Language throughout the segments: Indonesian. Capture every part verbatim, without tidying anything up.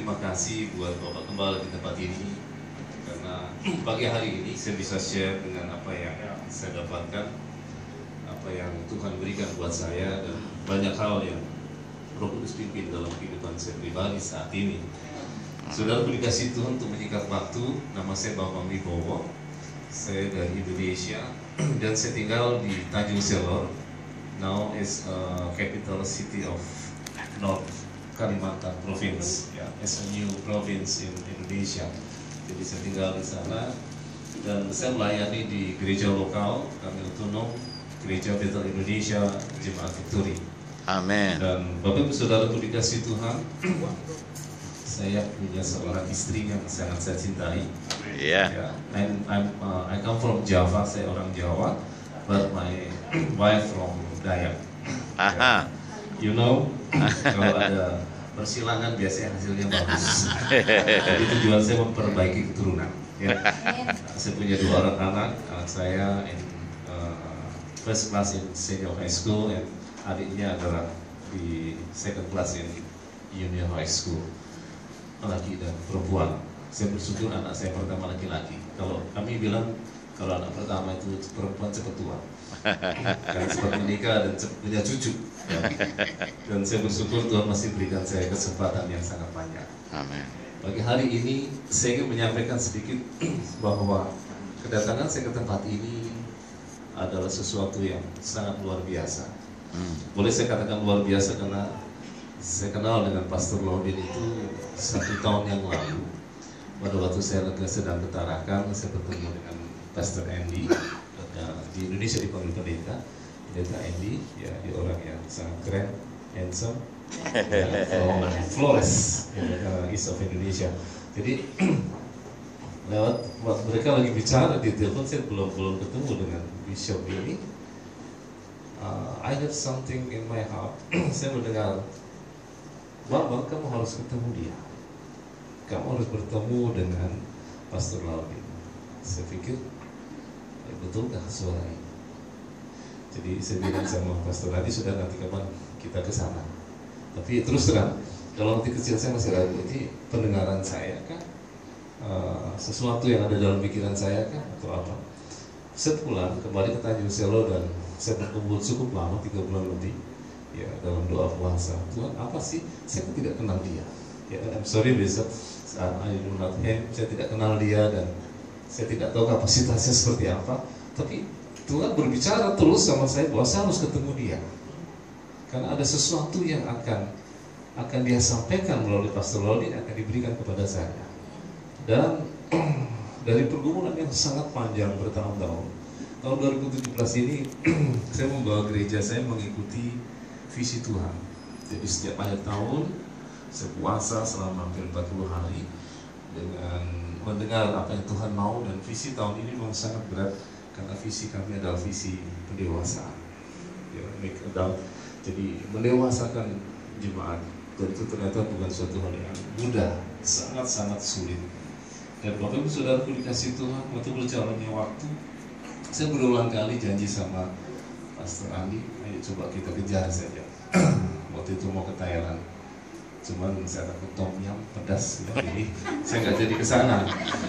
terima kasih buat Bapak kembali di tempat ini, karena pagi hari ini saya bisa share dengan apa yang saya dapatkan, apa yang Tuhan berikan buat saya, dan banyak hal yang Roh Kudus pimpin dalam kehidupan saya pribadi saat ini. Saudara dikasih Tuhan untuk menyingkat waktu, nama saya Bambang Wibowo, saya dari Indonesia dan saya tinggal di Tanjung Selor, now is uh, capital city of North Kalimantan Province, ya, as a new province in Indonesia. Jadi saya tinggal di sana dan saya melayani di gereja lokal kami otonom, Gereja Bethel Indonesia Jemaat Victory. Amin. Dan Bapak Ibu Saudara dikasih Tuhan, saya punya seorang istri yang sangat saya cintai. Iya. Yeah. I'm, I'm, uh, I come from Java, saya orang Jawa, but my wife from Dayak. Aha. You know, kalau ada persilangan biasanya hasilnya bagus. Jadi tujuan saya memperbaiki keturunan. Ya. Saya punya dua orang anak, anak saya in uh, first class in senior high school, dan adiknya adalah di second class in junior high school. Laki dan perempuan. Saya bersyukur anak saya pertama laki-laki. Kalau kami bilang kalau anak pertama itu perempuan cepat tua, dan cepat menikah dan cepat punya cucu. Ya. Dan saya bersyukur Tuhan masih berikan saya kesempatan yang sangat banyak. Amin. Pagi hari ini saya ingin menyampaikan sedikit bahwa kedatangan saya ke tempat ini adalah sesuatu yang sangat luar biasa. Hmm. Boleh saya katakan luar biasa karena saya kenal dengan Pastor Laudin itu satu tahun yang lalu. Pada waktu saya sedang ketarakan, saya bertemu dengan Pastor Andy. Di Indonesia dipanggil pendeta, pendeta Andy, ya dia orang yang sangat keren, handsome, ya, from Flores, ya, East of Indonesia. Jadi lewat waktu mereka lagi bicara di telepon, saya belum belum ketemu dengan Bishop ini. Uh, I have something in my heart. Saya mendengar, Bang, kamu harus ketemu dia. Kamu harus bertemu dengan Pastor Laudin. Saya pikir, ya, betulkah suara ini? Jadi saya bilang sama Pastor, nanti sudah nanti kapan kita ke sana. Tapi terus terang, kalau nanti kecil saya masih ragu, ini pendengaran saya kan, uh, sesuatu yang ada dalam pikiran saya kan, atau apa? Saya pulang kembali ke Tanjung Selor dan saya berkumpul cukup lama, tiga bulan lebih, ya dalam doa puasa. Tuhan, apa sih? Saya kan tidak kenal dia. Ya, I'm sorry besok, I do not him. Saya tidak kenal dia dan saya tidak tahu kapasitasnya seperti apa. Tapi Tuhan berbicara terus sama saya bahwa saya harus ketemu dia. Karena ada sesuatu yang akan akan dia sampaikan melalui Pastor Laudin, akan diberikan kepada saya. Dan dari pergumulan yang sangat panjang bertahun-tahun, tahun dua ribu tujuh belas ini saya membawa gereja saya mengikuti visi Tuhan. Jadi setiap akhir tahun saya puasa selama hampir empat puluh hari dengan mendengar apa yang Tuhan mau, dan visi tahun ini memang sangat berat karena visi kami adalah visi pendewasaan. Ya, make adult. Jadi mendewasakan jemaat, dan itu ternyata bukan suatu hal yang mudah, sangat-sangat sulit. Dan Bapak Ibu Saudaraku dikasih Tuhan, waktu berjalannya waktu, saya berulang kali janji sama Pastor Andi, ayo coba kita kejar saja. Waktu itu mau ke Thailand, cuman saya takut tom yum pedas, ya, jadi saya nggak jadi ke sana.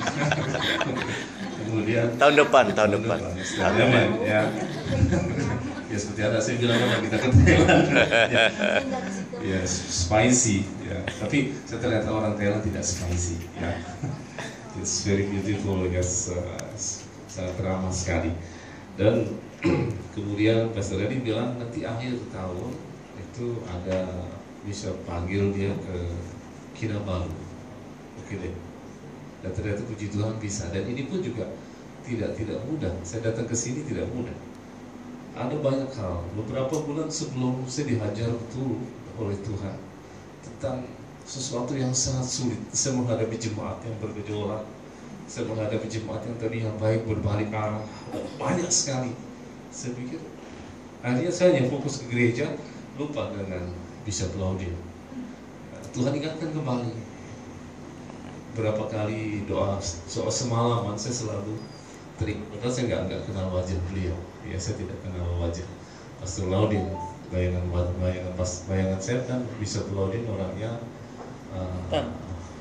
Kemudian tahun depan, tahun depan, tahun depan, ya. Ya seperti ada saya bilang kan kita ke Thailand, ya, ya spicy, ya. Tapi saya ternyata orang Thailand tidak spicy, ya. It's very beautiful, yes, uh, sangat ramah sekali. Dan kemudian Pastor Edi bilang nanti akhir tahun itu ada bisa panggil dia ke Kinabalu. Oke deh. Dan ternyata puji Tuhan bisa. Dan ini pun juga tidak tidak mudah. Saya datang ke sini tidak mudah. Ada banyak hal. Beberapa bulan sebelum saya dihajar betul oleh Tuhan tentang sesuatu yang sangat sulit. Saya menghadapi jemaat yang bergejolak. Saya menghadapi jemaat yang tadinya baik berbalik arah. Banyak sekali. Saya pikir akhirnya saya hanya fokus ke gereja, lupa dengan Bishop Laudin. Tuhan ingatkan kembali. Berapa kali doa soal semalaman saya selalu trik. Padahal saya nggak nggak kenal wajah beliau. Ya, saya tidak kenal wajah Pastor Laudin. Bayangan bayangan pas bayangan saya kan Bishop Laudin orangnya uh,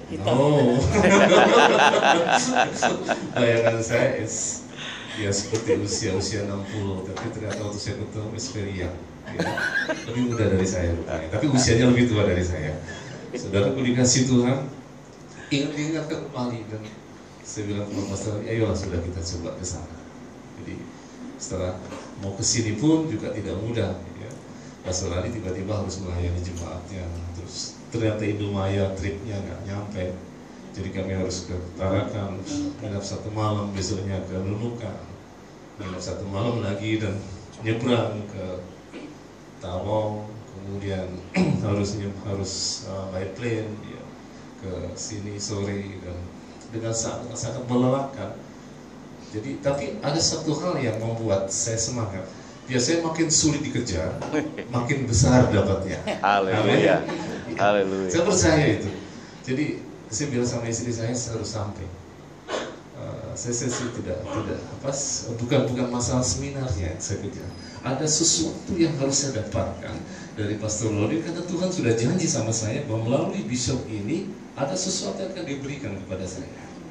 hitam. Oh. Bayangan saya is, ya seperti usia-usia enam puluh, tapi ternyata waktu saya ketemu is very young, ya. Lebih muda dari saya rupanya, tapi usianya lebih tua dari saya. Saudaraku dikasih Tuhan, ingat-ingatkan kembali, dan saya bilang ke pastor, ayolah sudah kita coba ke sana. Jadi setelah mau ke sini pun juga tidak mudah, ya. Pastor Ali tiba-tiba harus melayani jemaatnya, terus ternyata Indomaya tripnya nggak nyampe, jadi kami harus ke Tarakan, nginap satu malam, besoknya ke Nunukan, nginap satu malam lagi, dan nyebrang ke Tawau, kemudian harus harus uh, by plane, ya, ke sini sore, dan dengan sangat sangat melelahkan. Jadi, tapi ada satu hal yang membuat saya semangat. Biasanya makin sulit dikejar, makin besar dapatnya. Haleluya. Haleluya. Saya percaya itu. Jadi saya bilang sama istri saya, saya harus sampai. Uh, saya, saya, saya tidak tidak apa, bukan bukan masalah seminarnya yang saya kejar. Ada sesuatu yang harus saya dapatkan dari Pastor Lodi, karena Tuhan sudah janji sama saya bahwa melalui bishop ini ada sesuatu yang akan diberikan kepada saya.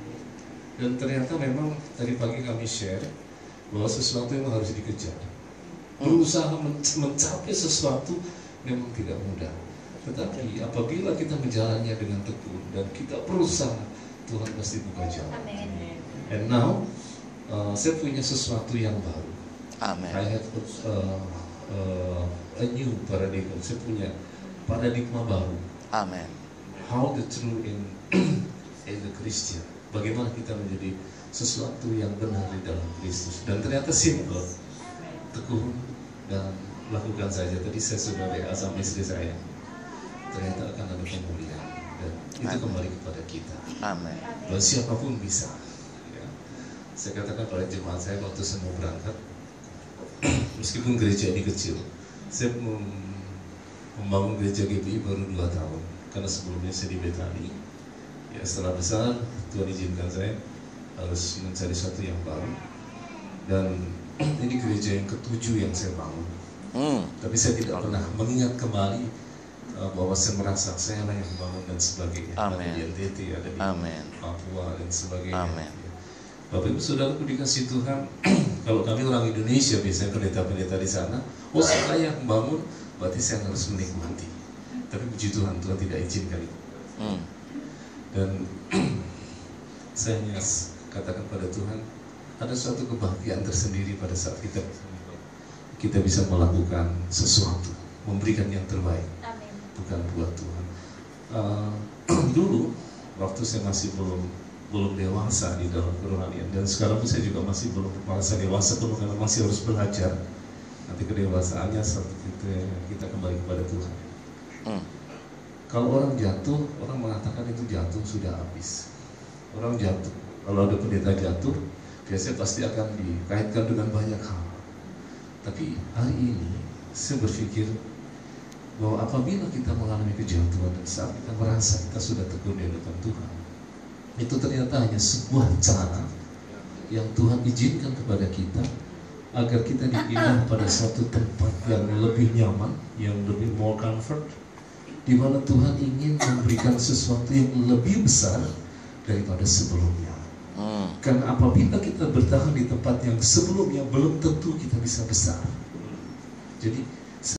Dan ternyata memang tadi pagi kami share bahwa sesuatu yang harus dikejar. Berusaha mencapai sesuatu memang tidak mudah. Tetapi apabila kita menjalannya dengan tekun dan kita berusaha, Tuhan pasti buka jalan. And now, uh, saya punya sesuatu yang baru. Amen. I have uh, uh, a new paradigm. Saya punya paradigma baru. Amen. How the true in in the Christian. Bagaimana kita menjadi sesuatu yang benar di dalam Kristus. Dan ternyata simple, tekun, dan lakukan saja. Tadi saya sudah W A sama istri saya. Ternyata akan ada pemulihan, dan itu Amen. Kembali kepada kita. Amen. Bahwa siapapun bisa, ya. Saya katakan pada jemaat saya waktu saya mau berangkat, meskipun gereja ini kecil, saya membangun gereja G B I baru dua tahun, karena sebelumnya saya di Betani. Ya, setelah besar, Tuhan izinkan saya harus mencari sesuatu yang baru, dan ini gereja yang ketujuh yang saya bangun. Hmm. Tapi saya tidak pernah mengingat kembali uh, bahwa saya merasa saya lah yang membangun dan sebagainya. Amen. Ada di N T T, ada di Amen. Papua dan sebagainya. Amen. Bapak Ibu Saudaraku dikasih Tuhan, kalau kami orang Indonesia biasanya pendeta-pendeta di sana, oh saya yang membangun, berarti saya harus menikmati. Tapi puji Tuhan, Tuhan tidak izinkan itu. Hmm. Dan saya hanya katakan pada Tuhan, ada suatu kebahagiaan tersendiri pada saat kita kita bisa melakukan sesuatu, memberikan yang terbaik. Amin. Bukan buat Tuhan. Uh, dulu waktu saya masih belum belum dewasa di dalam kerohanian, dan sekarang pun saya juga masih belum merasa dewasa pun, karena masih harus belajar. Nanti kedewasaannya saat kita kita kembali kepada Tuhan. Hmm. Kalau orang jatuh, orang mengatakan itu jatuh sudah habis. Orang jatuh, kalau ada pendeta jatuh, biasanya pasti akan dikaitkan dengan banyak hal. Tapi hari ini saya berpikir bahwa apabila kita mengalami kejatuhan dan saat kita merasa kita sudah tekun di hadapan Tuhan, itu ternyata hanya sebuah cara yang Tuhan izinkan kepada kita agar kita dipindah pada suatu tempat yang lebih nyaman, yang lebih more comfort, di mana Tuhan ingin memberikan sesuatu yang lebih besar daripada sebelumnya. Hmm. Karena apabila kita bertahan di tempat yang sebelumnya, belum tentu kita bisa besar. Jadi